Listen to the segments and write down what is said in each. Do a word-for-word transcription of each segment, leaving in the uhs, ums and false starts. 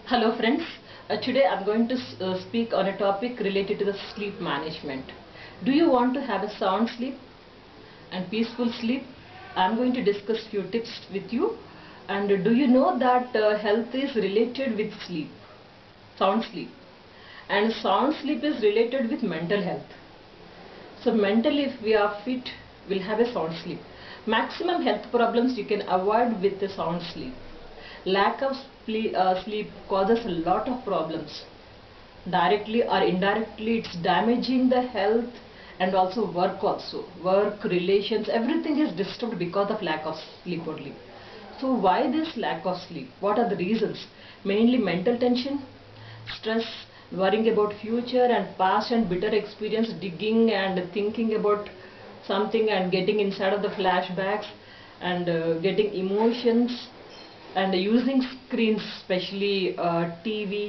Hello friends, uh, today I'm going to uh, speak on a topic related to the sleep management. Do you want to have a sound sleep and peaceful sleep? I'm going to discuss few tips with you. And do you know that uh, health is related with sleep, sound sleep, and sound sleep is related with mental health. So mentally, if we are fit, we'll have a sound sleep. Maximum health problems you can avoid with a sound sleep. Lack of uh, sleep causes a lot of problems. Directly or indirectly, it's damaging the health and also work also. Work, relations, everything is disturbed because of lack of sleep only. So why this lack of sleep? What are the reasons? Mainly mental tension, stress, worrying about future and past and bitter experience, digging and thinking about something and getting inside of the flashbacks and uh, getting emotions and using screens, especially uh, T V,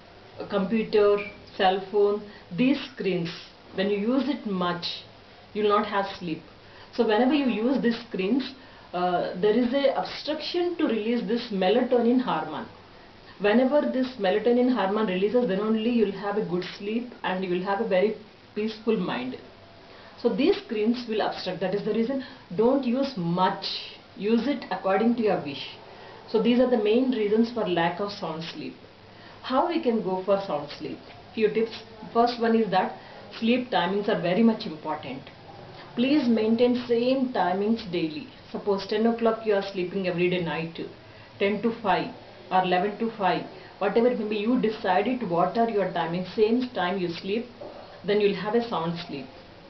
computer, cell phone. These screens, when you use it much, you will not have sleep. So whenever you use these screens, uh, there is a obstruction to release this melatonin hormone. Whenever this melatonin hormone releases, then only you will have a good sleep and you will have a very peaceful mind. So these screens will obstruct. That is the reason, don't use much. Use it according to your wish. So these are the main reasons for lack of sound sleep. How we can go for sound sleep? Few tips. First one is that sleep timings are very much important. Please maintain same timings daily. Suppose ten o'clock you are sleeping every day night, ten to five or eleven to five. Whatever maybe you decide it, what are your timings, same time you sleep, then you will have a sound sleep.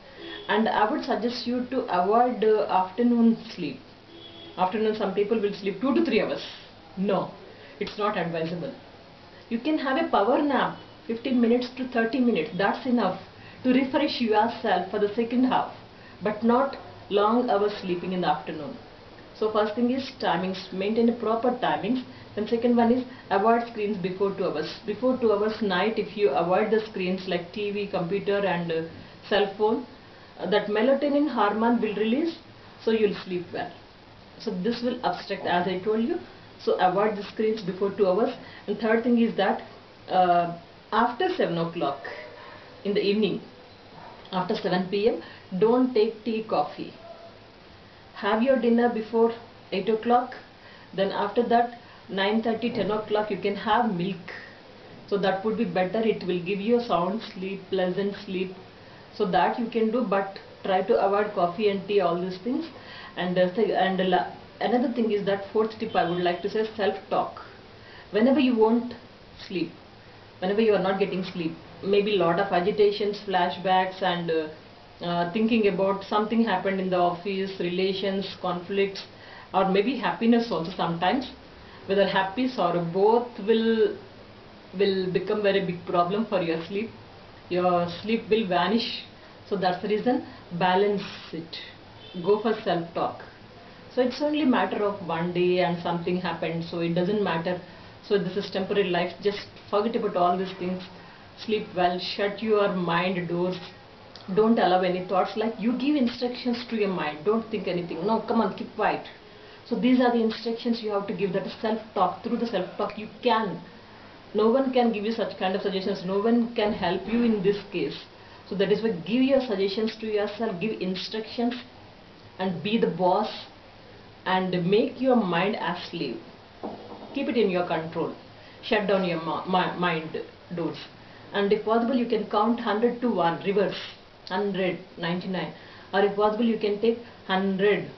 And I would suggest you to avoid uh, afternoon sleep. Afternoon, some people will sleep two to three hours. No, it's not advisable. You can have a power nap, fifteen minutes to thirty minutes. That's enough to refresh yourself for the second half, but not long hours sleeping in the afternoon. So first thing is timings, maintain a proper timings. Then second one is avoid screens before two hours. Before two hours night, if you avoid the screens like T V, computer and uh, cell phone, uh, that melatonin hormone will release, so you'll sleep well. So this will obstruct, as I told you. So avoid the screens before two hours. And third thing is that uh, after seven o'clock in the evening, after seven P M, don't take tea, coffee. Have your dinner before eight o'clock. Then after that, nine thirty, ten o'clock, you can have milk. So that would be better. It will give you a sound sleep, pleasant sleep. So that you can do, but try to avoid coffee and tea, all these things. And, uh, and uh, another thing is that fourth tip I would like to say, self-talk. Whenever you won't sleep, whenever you are not getting sleep, maybe lot of agitations, flashbacks and uh, uh, thinking about something happened in the office, relations, conflicts, or maybe happiness also sometimes, whether happy or both will will become very big problem for your sleep. Your sleep will vanish. So that's the reason, balance it. Go for self-talk. So it's only matter of one day and something happened, so it doesn't matter. So this is temporary life. Just forget about all these things. Sleep well. Shut your mind doors. Don't allow any thoughts. Like, you give instructions to your mind. Don't think anything. No, come on, keep quiet. So these are the instructions you have to give. That is self-talk. Through the self-talk you can. No one can give you such kind of suggestions. No one can help you in this case. So that is why give your suggestions to yourself. Give instructions and be the boss and make your mind as slave. Keep it in your control. Shut down your mind doors. And if possible, you can count one hundred to one, reverse. one hundred, ninety-nine. Or if possible, you can take one hundred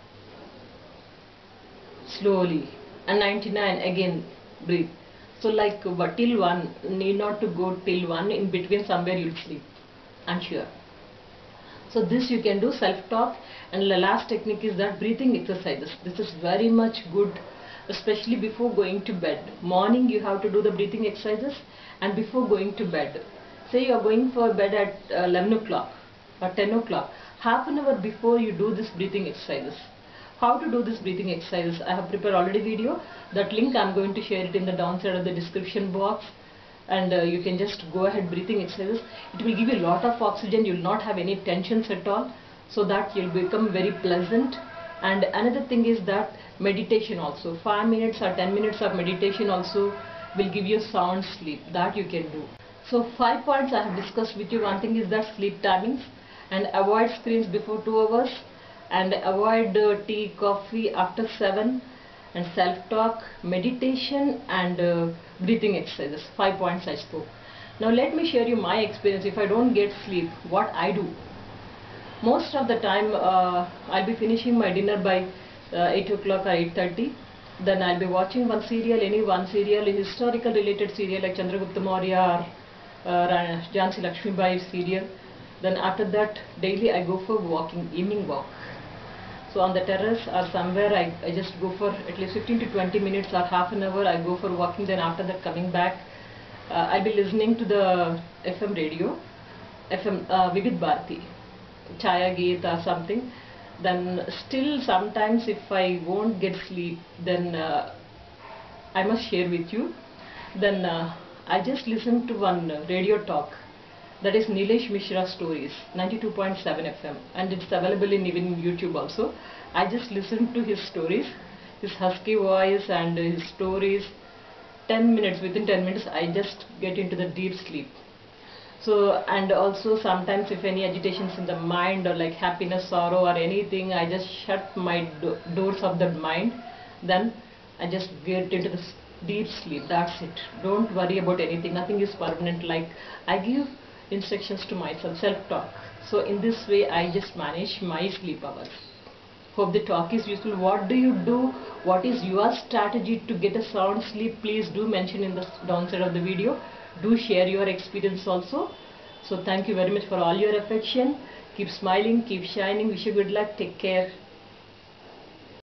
slowly. And ninety-nine again, breathe. So like but till one, need not to go till one, in between somewhere you'll sleep. I'm sure. So this you can do, self-talk. And the last technique is that breathing exercises. This is very much good, especially before going to bed. Morning you have to do the breathing exercises, and before going to bed. Say you are going for bed at uh, eleven o'clock or ten o'clock. Half an hour before you do this breathing exercises. How to do this breathing exercises? I have prepared already video. That link I am going to share it in the downside of the description box. And uh, you can just go ahead breathing exercises. It will give you a lot of oxygen. You will not have any tensions at all. So that you will become very pleasant. And another thing is that meditation also. five minutes or ten minutes of meditation also will give you sound sleep. That you can do. So five points I have discussed with you. One thing is that sleep timings, and avoid screens before two hours, and avoid uh, tea, coffee after seven, and self-talk, meditation, and uh, breathing exercises. Five points I spoke. Now let me share you my experience. If I don't get sleep, what I do. Most of the time uh, I'll be finishing my dinner by uh, eight o'clock or eight thirty. Then I'll be watching one serial, any one serial, a historical related serial like Chandragupta Maurya or uh, Jhansi Lakshmi Bai serial. Then after that, daily I go for walking, evening walk. So on the terrace or somewhere I, I just go for at least fifteen to twenty minutes or half an hour. I go for walking. Then after that, coming back, uh, I'll be listening to the F M radio, F M uh, Vivid Bharati, Chaya Geet or something. Then still sometimes if I won't get sleep, then uh, I must share with you. Then uh, I just listen to one uh, radio talk. That is Nilesh Mishra Stories, ninety-two point seven F M, and it's available in even YouTube also. I just listen to his stories, his husky voice and his stories. ten minutes, within ten minutes I just get into the deep sleep. So, and also sometimes if any agitations in the mind or like happiness, sorrow or anything, I just shut my do doors of the mind. Then I just get into the deep sleep. That's it. Don't worry about anything. Nothing is permanent. Like I give instructions to myself, self-talk. So in this way I just manage my sleep hours. Hope the talk is useful. What do you do? What is your strategy to get a sound sleep? Please do mention in the downside of the video. Do share your experience also. So thank you very much for all your affection. Keep smiling, keep shining. Wish you good luck. Take care.